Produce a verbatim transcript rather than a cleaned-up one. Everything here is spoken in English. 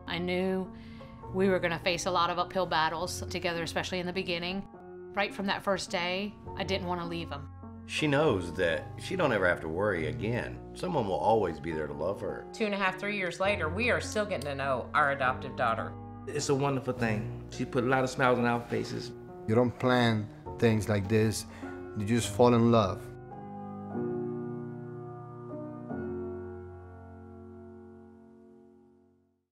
I knew we were gonna face a lot of uphill battles together, especially in the beginning. Right from that first day, I didn't want to leave him. She knows that she don't ever have to worry again. Someone will always be there to love her. Two and a half, three years later, we are still getting to know our adoptive daughter. It's a wonderful thing. She put a lot of smiles on our faces. You don't plan things like this. You just fall in love.